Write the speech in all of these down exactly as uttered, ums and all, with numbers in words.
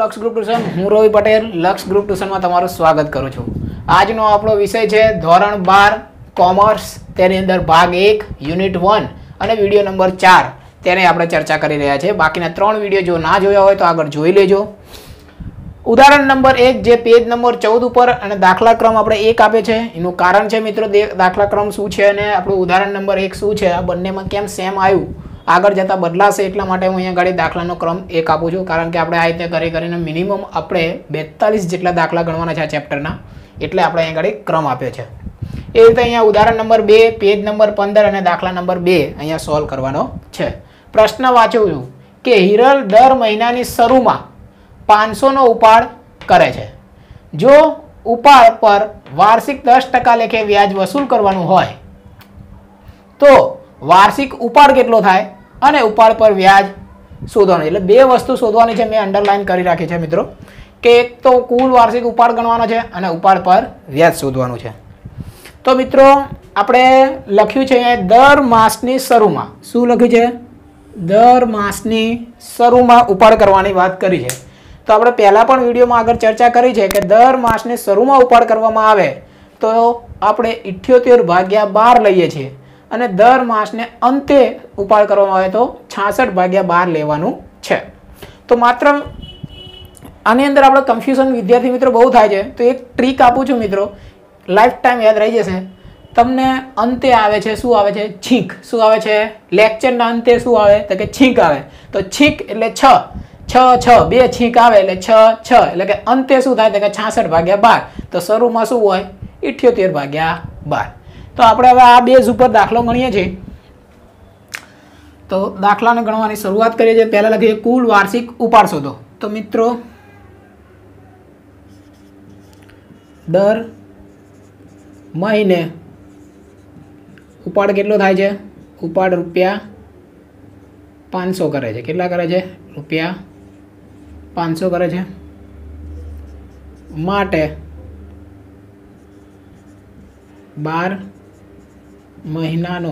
લક્ષ group tuition. હું રવિ પટેલ લક્ષ ગ્રુપ ટ્યુશનમાં તમારું સ્વાગત કરું છું. આજનો આપણો વિષય છે ધોરણ બાર કોમર્સ, તેની અંદર ભાગ એક યુનિટ વન અને વિડીયો નંબર ચાર તેની આપણે ચર્ચા કરી રહ્યા છીએ. બાકીના ત્રણ વિડીયો જો ના જોયા હોય તો આગળ જોઈ લેજો. ઉદાહરણ નંબર એક જે પેજ નંબર ચૌદ ઉપર અને દાખલા ક્રમ આપણે એક આપે છે, એનું કારણ છે મિત્રો દાખલા ક્રમ શું છે અને આપણું ઉદાહરણ નંબર એક શું છે, આ બંનેમાં કેમ સેમ આવ્યું, આગળ જતાં બદલાશે, એટલા માટે હું અહીંયા આગળ દાખલાનો ક્રમ એક આપું છું. કારણ કે આપણે આ રીતે કરી કરીને મિનિમમ આપણે બેતાલીસ જેટલા દાખલા ગણવાના છે આ ચેપ્ટરના, એટલે આપણે અહીંયા આગળ ક્રમ આપ્યો છે. એ રીતે અહીંયા ઉદાહરણ નંબર બે પેજ નંબર પંદર અને દાખલા નંબર બે અહીંયા સોલ્વ કરવાનો છે. પ્રશ્ન વાંચું છું કે હિરલ દર મહિનાની શરૂમાં પાંચસો નો ઉપાડ કરે છે. જો ઉપાડ પર વાર્ષિક દસ ટકા લેખે વ્યાજ વસૂલ કરવાનું હોય તો વાર્ષિક ઉપાડ કેટલો થાય અને ઉપાડ પર વ્યાજ શોધવાનું. એટલે બે વસ્તુ શોધવાની છે, મેં અંડરલાઈન કરી રાખી છે મિત્રો, કે એક તો કુલ વાર્ષિક ઉપાડ ગણવાનો છે અને ઉપાડ પર વ્યાજ શોધવાનું છે. તો મિત્રો આપણે લખ્યું છે દર માસની શરૂમાં, શું લખ્યું છે? દર માસની શરૂમાં ઉપાડ કરવાની વાત કરી છે. તો આપણે પહેલા પણ વિડીયોમાં આગળ ચર્ચા કરી છે કે દર માસની શરૂમાં ઉપાડ કરવામાં આવે તો આપણે ઇઠ્યોતેર ભાગ્યા બાર લઈએ છીએ અને દર માસને અંતે ઉપાડ કરવામાં આવે તો છાસઠ ભાગ્યા બાર લેવાનું છે. તો માત્ર આની અંદર આપણે કન્ફ્યુઝન વિદ્યાર્થી મિત્રો બહુ થાય છે, તો એક ટ્રીક આપું છું મિત્રો, લાઈફ ટાઈમ યાદ રહી જશે. તમને અંતે આવે છે શું આવે છે? છીંક. શું આવે છે? લેક્ચરના અંતે શું આવે તો કે છીંક આવે. તો છીંક એટલે છ છ છ બે છીંક આવે એટલે છ છ એટલે કે અંતે શું થાય તો કે છાસઠ ભાગ્યા બાર. તો શરૂમાં શું હોય? ઇઠ્યોતેર ભાગ્યા બાર. તો આપણે હવે આ બેઝ ઉપર દાખલો ગણીએ છીએ. તો દાખલાને ગણવાની શરૂઆત કરીએ છીએ. પહેલા લખીએ કુલ વાર્ષિક ઉપાડ શોધો. તો મિત્રો દર મહિને ઉપાડ કેટલો થાય છે? ઉપાડ રૂપિયા પાંચસો કરે છે. કેટલા કરે છે? રૂપિયા પાંચસો કરે છે. માટે બાર મહિનાનો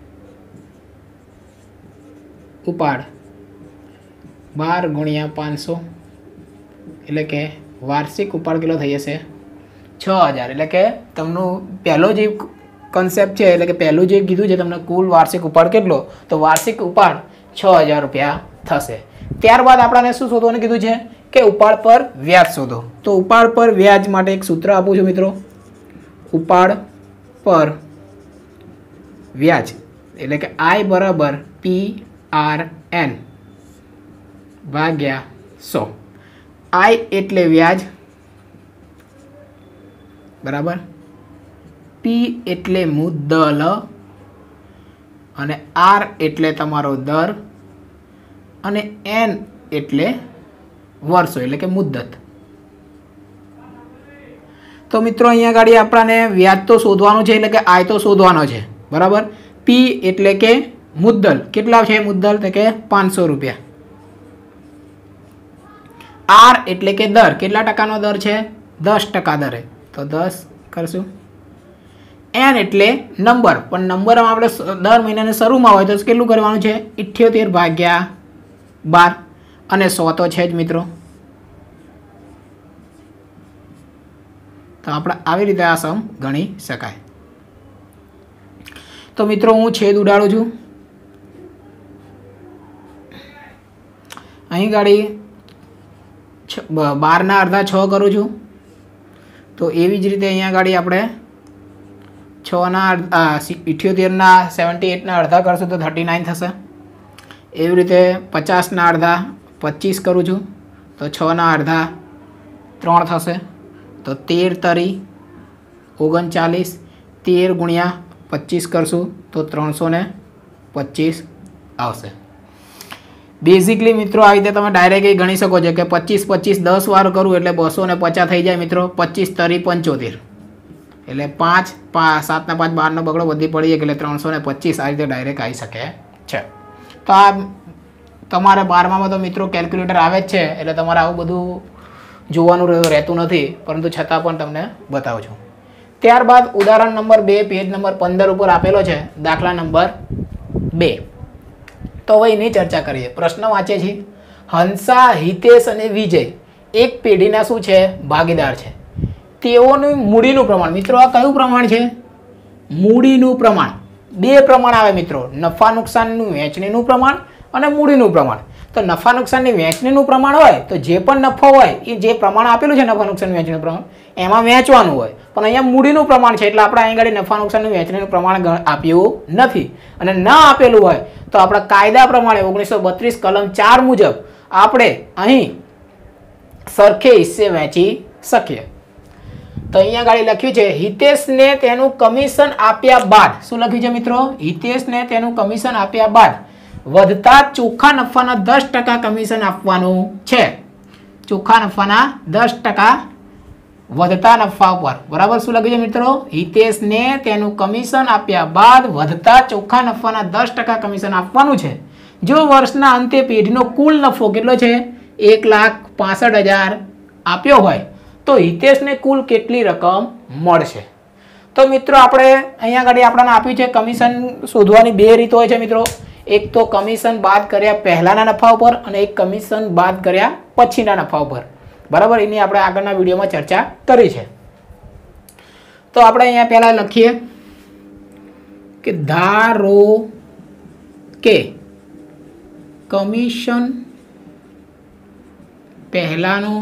ઉપાડ બાર ગુણ્યા પાંચસો એટલે કે વાર્ષિક ઉપાડ કેટલો થઈ જશે? છ હજાર. એટલે કે તમને પહેલો જે કન્સેપ્ટ છે, એટલે કે પહેલું જે કીધું છે તમને કુલ વાર્ષિક ઉપાડ કેટલો, તો વાર્ષિક ઉપાડ છ હજાર રૂપિયા થશે. ત્યારબાદ આપણને શું શોધવાનું કીધું છે કે ઉપાડ પર વ્યાજ શોધો. તો ઉપાડ પર વ્યાજ માટે એક સૂત્ર આપું છું મિત્રો, ઉપાડ પર વ્યાજ એટલે કે આઈ બરાબર પી આર એન ભાગ્યા સો. આઈ એટલે વ્યાજ બરાબર, પી એટલે મુદ્દલ અને આર એટલે તમારો દર અને એન એટલે વર્ષો એટલે કે મુદ્દત. તો મિત્રો અહીંયા આગળ આપણને વ્યાજ તો શોધવાનું છે, એટલે કે આય તો શોધવાનો છે બરાબર. પી એટલે કે મુદ્દલ, કેટલા છે મુદ્દલ તો કે પાંચસો રૂપિયા. આર એટલે કે દર, કેટલા ટકાનો દર છે? દસ ટકા દરે, તો દસ કરશું. એન એટલે નંબર, પણ નંબરમાં આપણે દર મહિનાની શરૂમાં હોય તો કેટલું કરવાનું છે? ઇઠ્યોતેર ભાગ્યા બાર અને સો તો છે જ મિત્રો. તો આપણે આવી રીતે આ સમ ગણી શકાય. તો મિત્રો હું છેદ ઉડાડું છું. અહીં ગાડી બારના અડધા છ કરું છું. તો એવી જ રીતે અહીંયા ગાડી આપણે છના ઇઠ્યોતેરના સેવન્ટી એટના અડધા કરશું તો થર્ટી નાઇન થશે. એવી રીતે પચાસના અડધા પચીસ કરું છું તો છના અડધા ત્રણ થશે. તો તેર તરી ઓગણચાલીસ, તેર ગુણ્યા પચીસ કરશું તો ત્રણસો ને પચીસ આવશે. બેઝિકલી મિત્રો આવી રીતે તમે ડાયરેક્ટ ગણી શકો છો કે પચીસ પચીસ દસ વાર કરું એટલે બસો ને પચાસ થઈ જાય મિત્રો. પચીસ તરી પંચોતેર એટલે પાંચ સાતના પાંચ બારનો બગડો બધી પડી એટલે ત્રણસો ને પચીસ આ રીતે ડાયરેક્ટ આવી શકે છે. તો આ તમારે બારમામાં તો મિત્રો કેલ્ક્યુલેટર આવે જ છે, એટલે તમારે આવું બધું જોવાનું રહેતું નથી, પરંતુ છતાં પણ તમને બતાવું છું. ત્યારબાદ ઉદાહરણ નંબર બે પેજ નંબર પંદર ઉપર આપેલો છે દાખલા નંબર બે. તો હવે એની ચર્ચા કરીએ. પ્રશ્ન વાંચે છે, હંસા, હિતેશ અને વિજય એક પેઢીના શું છે ભાગીદાર છે તેઓનું મૂડીનું પ્રમાણ મિત્રો આ કયું પ્રમાણ છે મૂડીનું પ્રમાણ બે પ્રમાણ આવે મિત્રો નફા નુકસાનનું વહેંચણીનું પ્રમાણ અને મૂડીનું પ્રમાણ તો નફા નુકસાનની વહેંચણીનું પ્રમાણ હોય તો જે પણ નફો હોય એ જે પ્રમાણ આપેલું છે નફા નુકસાન વહેંચણીનું પ્રમાણ એમાં વહેંચવાનું હોય પણ અહીંયા મૂડીનું પ્રમાણ છે એટલે આપણે અહીં આગળ નફા નુકસાનનું વહેંચણીનું પ્રમાણ આપ્યું નથી અને ન આપેલું હોય તો આપણા કાયદા પ્રમાણે ઓગણીસો બત્રીસ કલમ ચાર મુજબ આપણે અહીં સરખે હિસ્સે વહેંચી શકીએ તો અહીંયા આગળ લખ્યું છે હિતેશને તેનું કમિશન આપ્યા બાદ શું લખ્યું છે મિત્રો હિતેશને તેનું કમિશન આપ્યા બાદ વધતા ચોખ્ખા નફાના દસ ટકા કમિશન આપવાનું છે ચોખ્ખા નફાના દસ ટકા વધતા નફા પર બરાબર શું લખ્યું છે મિત્રો હિતેશને તેનું કમિશન આપ્યા બાદ વધતા ચોખ્ખા નફાના દસ ટકા કમિશન આપવાનું છે જો વર્ષના અંતે પેઢીનો કુલ નફો કેટલો છે એક લાખ પાસઠ હજાર આપ્યો હોય તો હિતેશને કુલ કેટલી રકમ મળશે તો મિત્રો આપણે અહીંયા આગળ આપણને આપ્યું છે કમિશન શોધવાની બે રીતો હોય છે મિત્રો એક તો કમિશન બાદ કર્યા પહેલાના નફા ઉપર અને એક કમિશન બાદ કર્યા પછીના નફા ઉપર બરાબર એની આપણે આગળના વિડીયોમાં ચર્ચા કરી છે તો આપણે અહીંયા પહેલા લખીએ કે ધારો કે કમિશન પહેલાનો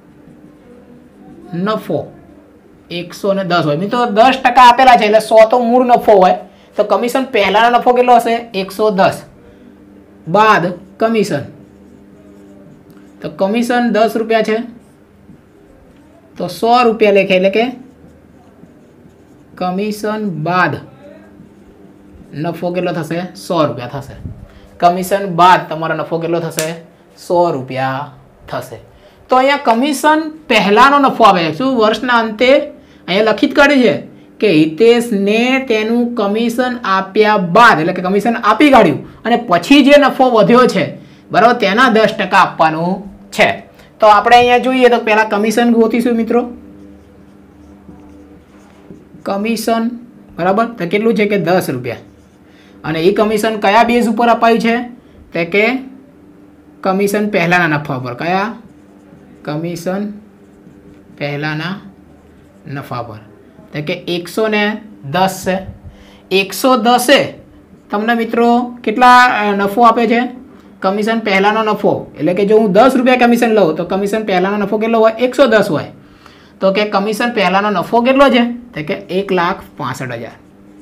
નફો એકસો ને દસ હોય મિત્રો દસ ટકા આપેલા છે એટલે સો તો મૂળ નફો હોય તો કમિશન પહેલાનો નફો કેટલો હશે એકસો દસ બાદ કમિશન તો કમિશન દસ રૂપિયા છે તો સો રૂપિયા લેખે એટલે કે કમિશન બાદ નફો કેટલો થશે સો રૂપિયા થશે કમિશન બાદ તમારો નફો કેટલો થશે સો રૂપિયા થશે તો અહીંયા કમિશન પહેલાનો નફો આવે શું વર્ષના અંતે અહીંયા લખિત કાઢી છે કે હિતેશને તેનું કમિશન આપ્યા બાદ એટલે કે કમિશન આપી કાઢ્યું અને પછી જે નફો વધ્યો છે બરાબર તેના દસ ટકા આપવાનું છે તો આપણે અહીંયા જોઈએ તો પહેલા કમિશન ગોતીશું મિત્રો કમિશન બરાબર તો કેટલું છે કે દસ રૂપિયા અને એ કમિશન કયા બેઝ ઉપર અપાયું છે તે કે કમિશન પહેલાના નફા પર કયા કમિશન પહેલાના નફા પર તો કે એકસો ને દસ છે એકસો દસે તમને મિત્રો કેટલા નફો આપે છે કમિશન પહેલાનો નફો એટલે કે જો હું દસ રૂપિયા કમિશન લઉં તો કમિશન પહેલાનો નફો કેટલો હોય એકસો દસ હોય તો કે કમિશન પહેલાનો નફો કેટલો છે તો કે એક લાખ પાસઠ હજાર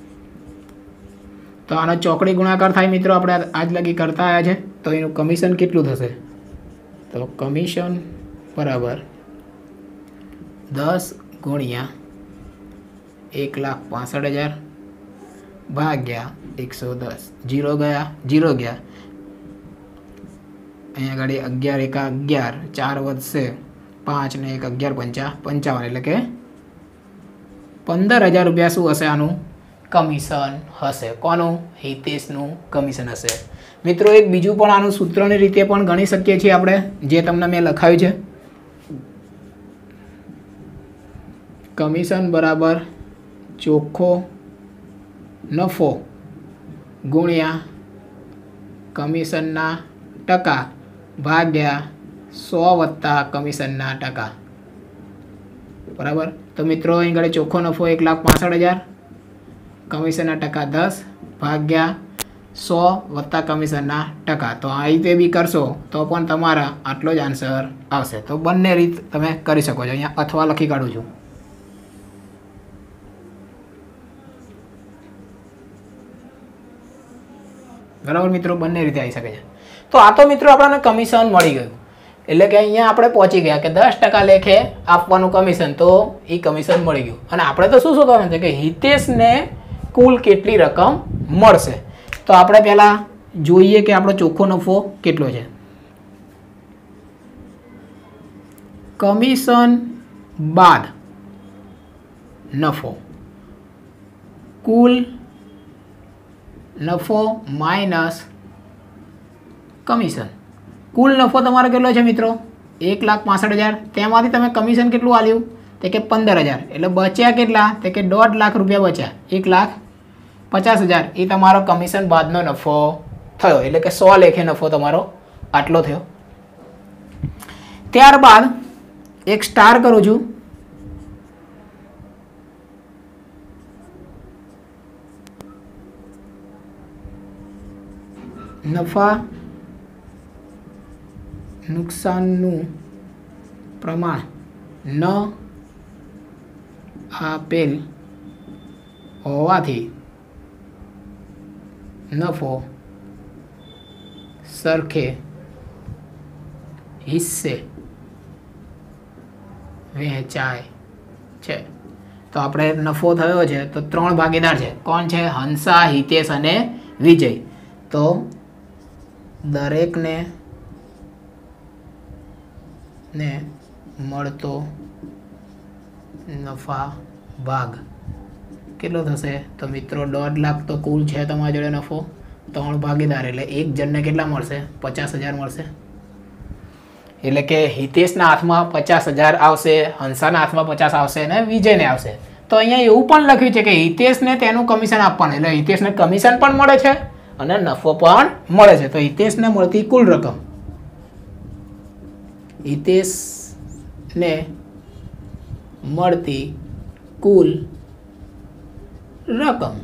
તો આનો ચોકડી ગુણાકાર થાય મિત્રો આપણે આજ લગી કરતા આવ્યા છે તો એનું કમિશન કેટલું થશે તો કમિશન બરાબર દસ ગુણ્યા એક લાખ પાસઠ હજાર ભાગ્યા એકસો દસ જીરો ગયા જીરો ગયા અહીંયા આગળ અગિયાર એકા અગિયાર ચાર વધશે પાંચ ને એક અગિયાર પંચા પંચાવન એટલે કે પંદર હજાર રૂપિયા શું હશે આનું કમિશન હશે કોનું હિતેશનું કમિશન હશે મિત્રો એક બીજું પણ આનું સૂત્રની રીતે પણ ગણી શકીએ છીએ આપણે જે તમને મેં લખાયું છે કમિશન બરાબર ચોખ્ખો નફો ગુણ્યા કમિશનના ટકા ભાગ્યા સો વત્તા કમિશનના ટકા બરાબર તો મિત્રો અહીં આગળ ચોખ્ખો નફો એક લાખ પાસઠ હજાર કમિશનના ટકા દસ ભાગ્યા સો વત્તા કમિશનના ટકા તો આ રીતે બી કરશો તો પણ તમારા આટલો જ આન્સર આવશે તો બંને રીત તમે કરી શકો છો અહીંયા અથવા લખી કાઢું છું બરાબર મિત્રો બંને રીતે આવી શકે છે તો આ તો મિત્રો આપણને કમિશન મળી ગયું એટલે કે અહીંયા આપણે પહોંચી ગયા કે દસ ટકા લેખે આપવાનું કમિશન તો એ કમિશન મળી ગયું અને આપણે તો શું શોધવાનું છે કે હિતેશને કુલ કેટલી રકમ મળશે તો આપણે પહેલાં જોઈએ કે આપણો ચોખ્ખો નફો કેટલો છે કમિશન બાદ નફો કુલ નફો માઇનસ કમિશન કુલ નફો તમારો કેટલો છે મિત્રો એક લાખ પાસઠ હજાર તેમાંથી તમે કમિશન કેટલું આલ્યું તે કે પંદર હજાર એટલે બચ્યા કેટલા તે કે દોઢ લાખ રૂપિયા બચ્યા એક લાખ પચાસ હજાર એ તમારો કમિશન બાદનો નફો થયો એટલે કે સો લેખે નફો તમારો આટલો થયો ત્યારબાદ એક સ્ટાર કરું છું. નફા નુકસાનનું પ્રમાણ ન આપેલ હોવાથી નફો સરખે હિસ્સે વહેંચાય છે. તો આપણે નફો થયો છે તો ત્રણ ભાગીદાર છે. કોણ છે? હંસા, હિતેશ અને વિજય. તો દરેકને ને મળતો નફા ભાગ કેટલો થશે? તો મિત્રો દોઢ લાખ તો કુલ છે તમારી જોડે નફો. ત્રણ ભાગીદાર એટલે એક જણને કેટલા મળશે? પચાસ હજાર મળશે. એટલે કે હિતેશના હાથમાં પચાસ હજાર આવશે, હંસાના હાથમાં પચાસ આવશે અને વિજયને આવશે. તો અહીંયા એવું પણ લખ્યું છે કે હિતેશને તેનું કમિશન આપવાનું, એટલે હિતેશને કમિશન પણ મળે છે અને નફો પણ મળે છે. તો હિતેશને મળતી કુલ રકમ, હિતેશને મળતી કુલ રકમ,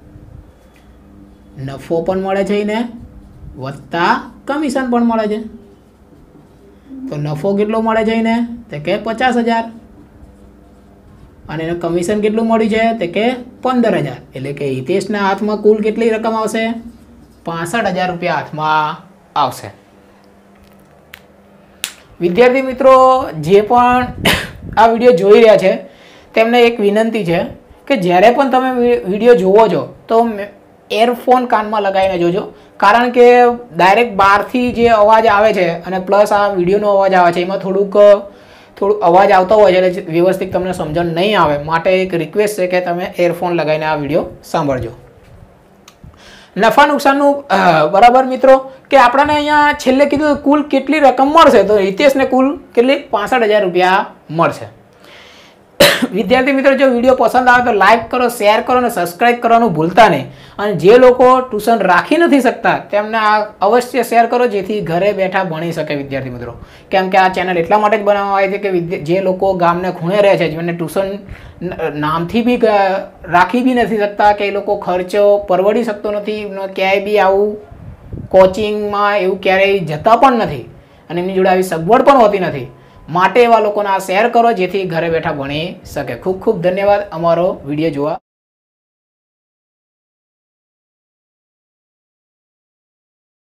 નફો પણ મળે છે એને વત્તા કમિશન પણ મળે છે. તો નફો કેટલો મળે છે એને? તે કે પચાસ હજાર અને એને કમિશન કેટલું મળ્યું છે? તે કે પંદર હજાર. એટલે કે હિતેશના હાથમાં કુલ કેટલી રકમ આવશે? પાસઠ હજાર રૂપિયા હાથમાં આવશે. વિદ્યાર્થી મિત્રો જે પણ આ વિડીયો જોઈ રહ્યા છે તેમને એક વિનંતી છે કે જ્યારે પણ તમે વિડીયો જોવો છો તો એરફોન કાનમાં લગાવીને જોજો. કારણ કે ડાયરેક્ટ બહારથી જે અવાજ આવે છે અને પ્લસ આ વિડીયોનો અવાજ આવે છે એમાં થોડુંક થોડું અવાજ આવતો હોય છે એટલે વ્યવસ્થિત તમને સમજણ નહીં આવે. માટે એક રિક્વેસ્ટ છે કે તમે એરફોન લગાવીને આ વિડીયો સાંભળજો. નફા નુકસાનનું બરાબર મિત્રો કે આપણને અહીંયા છેલ્લે કીધું કુલ કેટલી રકમ મળશે? તો હિતેશને કુલ કેટલી? પાસઠ હજાર રૂપિયા મળશે. વિદ્યાર્થી મિત્રો જો વિડીયો પસંદ આવે તો લાઈક કરો, શેર કરો અને સબસ્ક્રાઇબ કરવાનું ભૂલતા નહીં. અને જે લોકો ટ્યુશન રાખી નથી શકતા તેમને આ અવશ્ય શેર કરો જેથી ઘરે બેઠા ભણી શકે વિદ્યાર્થી મિત્રો. કેમ કે આ ચેનલ એટલા માટે જ બનાવવામાં આવી છે કે જે લોકો ગામને ખૂણે રહે છે જેમને ટ્યુશન નામથી બી રાખી બી નથી શકતા કે એ લોકો ખર્ચો પરવડી શકતો નથી, ક્યાંય બી આવું કોચિંગમાં એવું ક્યારેય જતા પણ નથી અને એમની જોડે આવી સગવડ પણ હોતી નથી. માટે એવા લોકોને આ શેર કરો જેથી ઘરે બેઠા ભણી શકે. ખૂબ ખૂબ ધન્યવાદ અમારો વિડીયો જોવા.